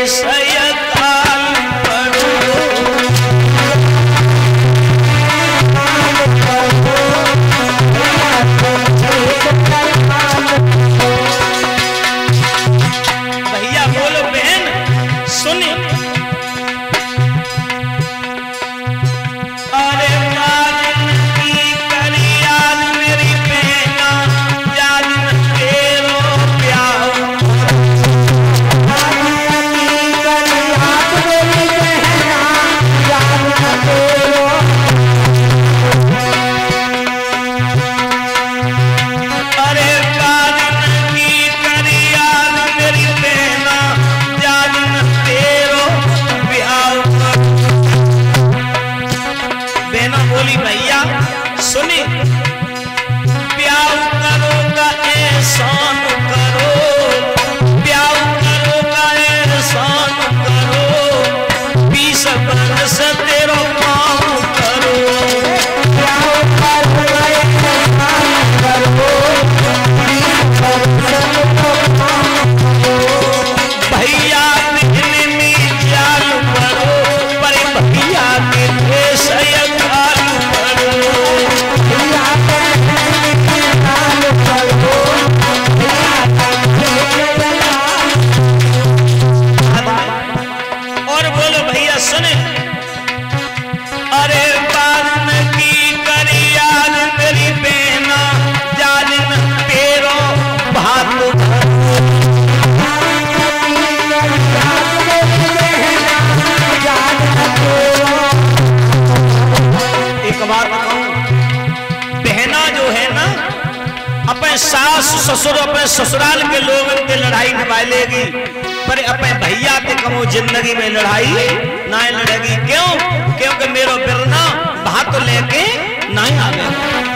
सास ससुर अपने ससुराल के लोग के लड़ाई निभा लेगी, पर अपने भैया के कमो जिंदगी में लड़ाई ना लड़ेगी। क्यों? क्योंकि मेरो बिरना भात लेके नहीं आवे।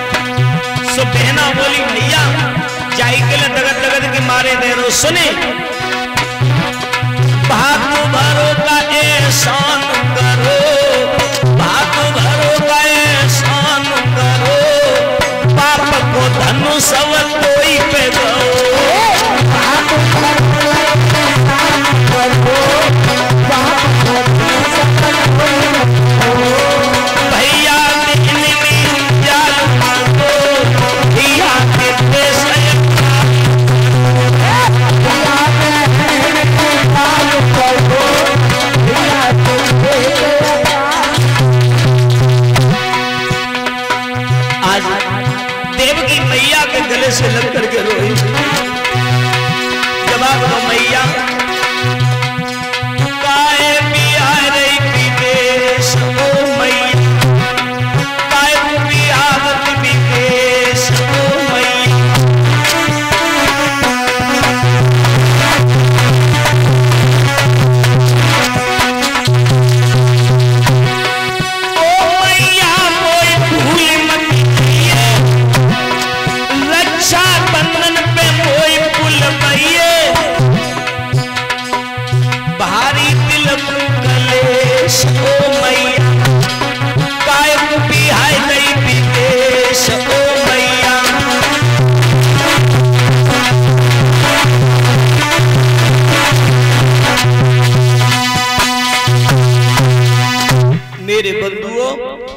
सो बहना बोली भैया जाई के लिए दगद दगद के मारे दे रो। सुने भात भरो का एहसान करो, भात भरो का एहसान करो, पाप को धनु सब कोई पे दो। भैया जाल मांगो भैया के देश आज देवकी मैया के गले से लग करके रोई। जवाब दो मैया काहे बिहारी विदेश ओ मैया, काहे बिहारत विदेश ओ मैया। ओ मैया कोई भूल मत कीजिए, रक्षा बंधन पे कोई पुल भैये, भारी दिल कलेश ओ मैया, कायम बिहाय नहीं विदेश ओ मैया। मेरे बंधुओं